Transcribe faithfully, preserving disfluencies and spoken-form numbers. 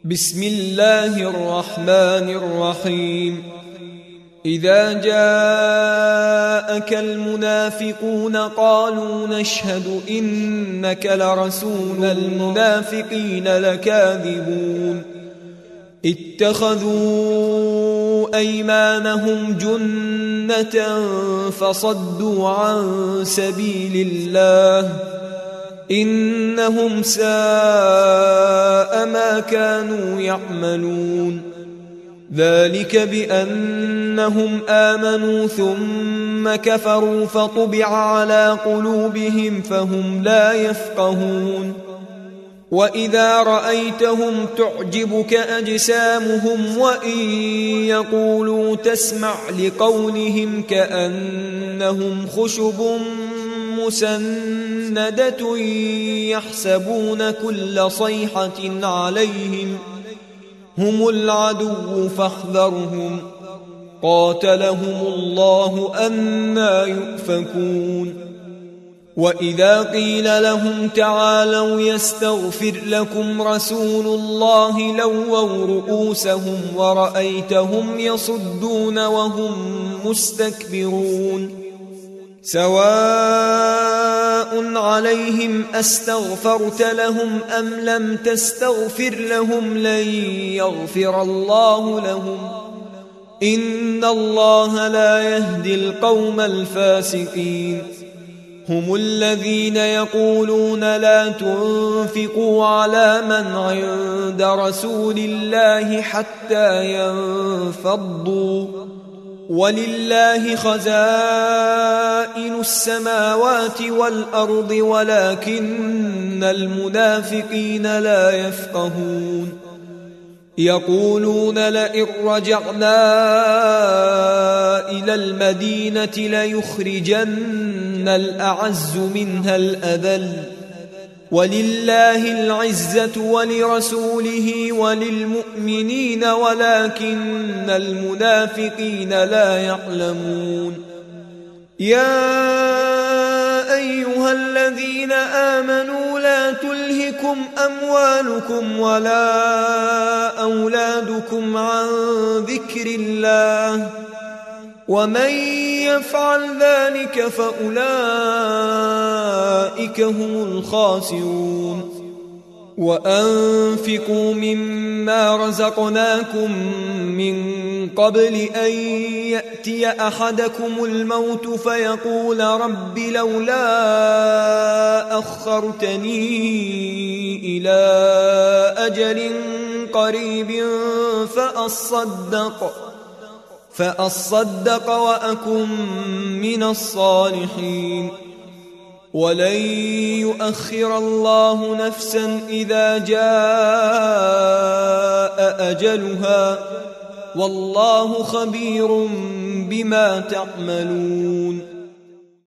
بسم الله الرحمن الرحيم. إذا جاءك المنافقون قالوا نشهد إنك لرسول المنافقين لكاذبون اتخذوا أيمانهم جنة فصدوا عن سبيل الله إنهم ساء ما كانوا يعملون. ذلك بأنهم آمنوا ثم كفروا فطبع على قلوبهم فهم لا يفقهون. وإذا رأيتهم تعجبك أجسامهم وإن يقولوا تسمع لقولهم كأنهم خشب مسندة يحسبون كل صيحة عليهم هم العدو فاحذرهم قاتلهم الله أنى يؤفكون. وإذا قيل لهم تعالوا يستغفر لكم رسول الله لووا رؤوسهم ورأيتهم يصدون وهم مستكبرون. سواء عليهم أستغفرت لهم أم لم تستغفر لهم لن يغفر الله لهم إن الله لا يهدي القوم الفاسقين. هم الذين يقولون لا تنفقوا على من عند رسول الله حتى ينفضوا ولله خزائن السماوات والأرض ولكن المنافقين لا يفقهون. يقولون لئن رجعنا إلى المدينة ليخرجن الأعز منها الأذل ولله العزة ولرسوله وللمؤمنين ولكن المنافقين لا يعلمون. يا أيها الذين آمنوا لا تلهكم أموالكم ولا أولادكم عن ذكر الله ومن يفعل ذلك فأولئك هم الخاسرون. وأنفقوا مما رزقناكم من قبل أن يأتي أحدكم الموت فيقول رب لولا أخرتني إلى أجل قريب فأصدق فأصدق وأكن من الصالحين. ولن يؤخر الله نفسا إذا جاء أجلها والله خبير بما تعملون.